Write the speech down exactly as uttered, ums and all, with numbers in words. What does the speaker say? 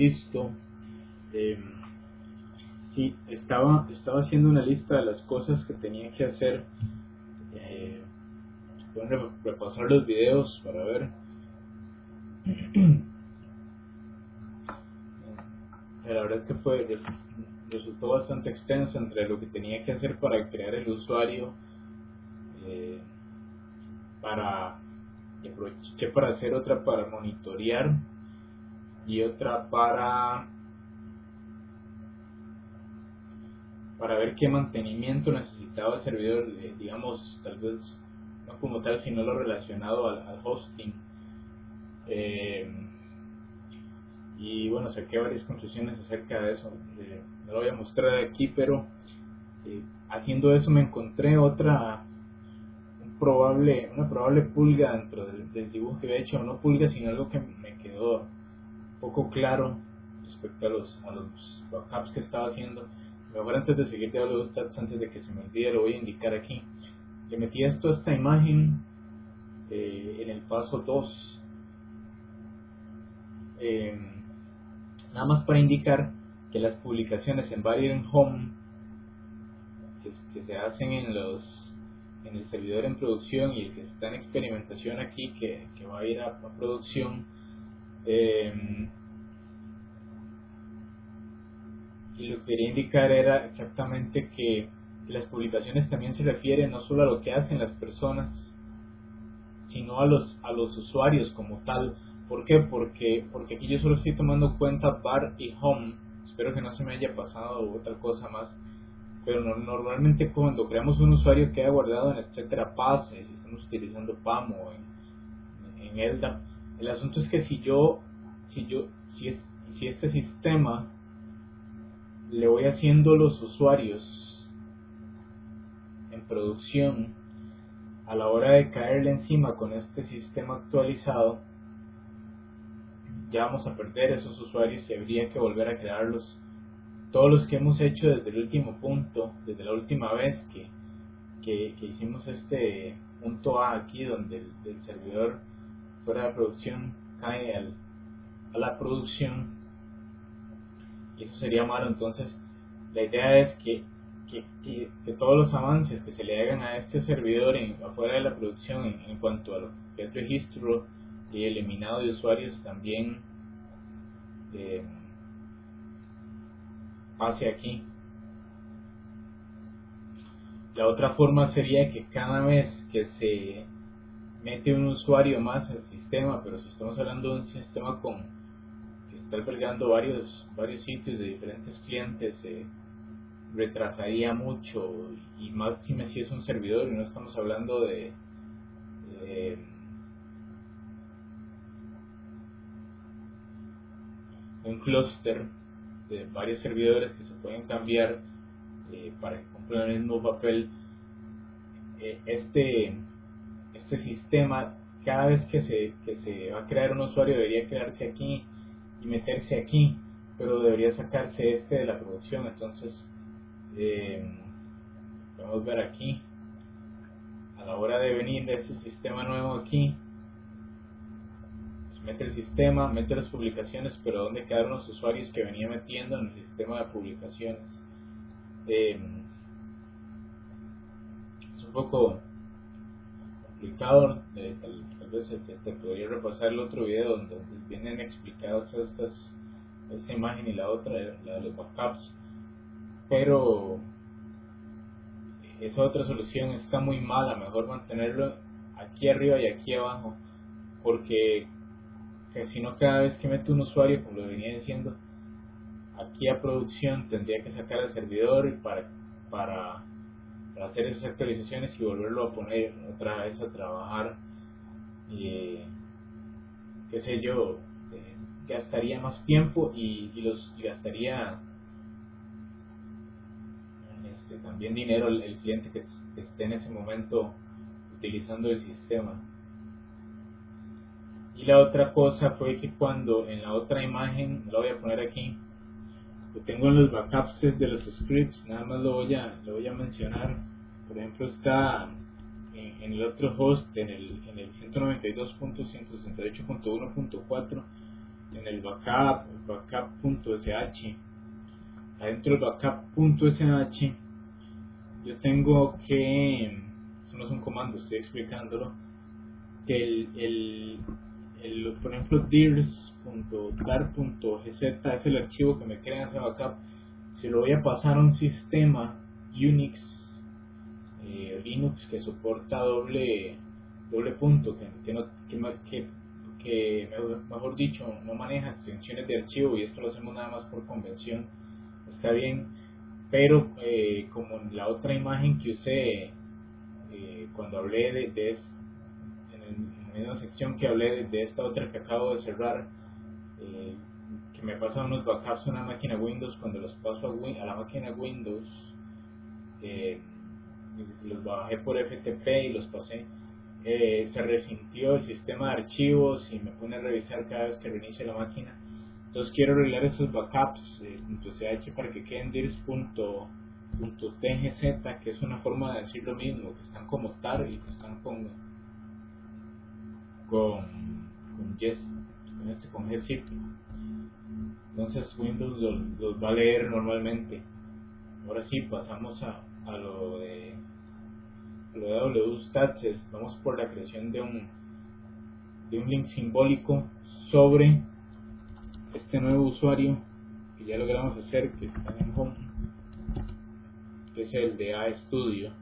Listo. Eh, sí, estaba, estaba haciendo una lista de las cosas que tenía que hacer. Eh, pueden repasar los videos para ver. La verdad que fue resultó bastante extenso entre lo que tenía que hacer para crear el usuario, eh, para y aproveché para hacer otra para monitorear y otra para para ver qué mantenimiento necesitaba el servidor, eh, digamos, tal vez no como tal, sino lo relacionado al, al hosting. Eh, y bueno, saqué varias conclusiones acerca de eso. Eh, no lo voy a mostrar aquí, pero eh, haciendo eso me encontré otra un probable una probable pulga dentro del, del dibujo que había hecho. No pulga, sino algo que me quedó un poco claro respecto a los, a los backups que estaba haciendo. Mejor antes de seguir te hablo de los stats, antes de que se me olvide, lo voy a indicar aquí. Le metí esto a esta imagen eh, en el paso dos. Eh, nada más para indicar que las publicaciones en Variant Home que, que se hacen en los en el servidor en producción y el que está en experimentación aquí, que, que va a ir a, a producción, eh, y lo que quería indicar era exactamente que, que las publicaciones también se refieren no solo a lo que hacen las personas, sino a los a los usuarios como tal. ¿Por qué? Porque, porque aquí yo solo estoy tomando cuenta bar y home. Espero que no se me haya pasado otra cosa más. Pero no, normalmente cuando creamos un usuario queda guardado en etcétera pass, si estamos utilizando P A M o en, en L D A P. El asunto es que si yo, si yo, si, es, si este sistema le voy haciendo los usuarios en producción, a la hora de caerle encima con este sistema actualizado, ya vamos a perder esos usuarios y habría que volver a crearlos. Todos los que hemos hecho desde el último punto, desde la última vez que, que, que hicimos este punto A aquí, donde el, el servidor fuera de producción cae al, a la producción, y eso sería malo. Entonces la idea es que, que, que, que todos los avances que se le hagan a este servidor en, afuera de la producción en, en cuanto a lo que es registro y eliminado de usuarios también eh, pase aquí. La otra forma sería que cada vez que se mete un usuario más al sistema, pero si estamos hablando de un sistema con que está albergando varios varios sitios de diferentes clientes, eh, retrasaría mucho, y máxime si es un servidor y no estamos hablando de, de un clúster de varios servidores que se pueden cambiar eh, para que cumplan el mismo papel. Eh, este este sistema, cada vez que se, que se va a crear un usuario, debería quedarse aquí y meterse aquí, pero debería sacarse este de la producción. Entonces eh, podemos ver aquí, a la hora de venir de este sistema nuevo aquí, pues mete el sistema, mete las publicaciones, pero ¿dónde quedaron los usuarios que venía metiendo en el sistema de publicaciones? Eh, es un poco complicado. Eh, tal, tal vez te, te podría repasar el otro video donde vienen explicadas estas, esta imagen y la otra, la de los backups, pero esa otra solución está muy mala. Mejor mantenerlo aquí arriba y aquí abajo, porque que si no, cada vez que meto un usuario, como lo venía diciendo, aquí a producción tendría que sacar al servidor para, para, para hacer esas actualizaciones y volverlo a poner otra vez a trabajar. Y qué sé yo, eh, gastaría más tiempo y, y los y gastaría este, también dinero el, el cliente que, que esté en ese momento utilizando el sistema. Y la otra cosa fue que cuando en la otra imagen, lo voy a poner aquí, lo tengo en los backups de los scripts, nada más lo voy a, lo voy a mencionar. Por ejemplo, está en, en el otro host, en el, en el ciento noventa y dos punto ciento sesenta y ocho punto uno punto cuatro, en el backup, el backup.sh. Adentro del backup.sh yo tengo que, eso no es un comando, estoy explicándolo, que el, el, el por ejemplo dirs.dar.gz es el archivo que me crea ese backup. Si lo voy a pasar a un sistema Unix, eh, Linux que soporta doble doble punto, que, que, no, que, que, que mejor dicho no maneja extensiones de archivo, y esto lo hacemos nada más por convención, está bien, pero eh, como en la otra imagen que usé eh, cuando hablé de, de en, el, en la misma sección que hablé de, de esta otra que acabo de cerrar, eh, que me pasan unos backups a una máquina Windows, cuando los paso a, a la máquina Windows, eh, los bajé por F T P y los pasé, eh, se resintió el sistema de archivos y me pone a revisar cada vez que reinicie la máquina. Entonces quiero arreglar esos backups eh, .ch para que queden dirs.tgz, que es una forma de decir lo mismo, que están como tar y que están con con con, yes, con, este, con gzip. Entonces Windows los, los va a leer normalmente. Ahora sí, pasamos a, a lo de a lo de wstats. Vamos por la creación de un de un link simbólico sobre este nuevo usuario que ya logramos hacer, que está en home, que es el de A Studio.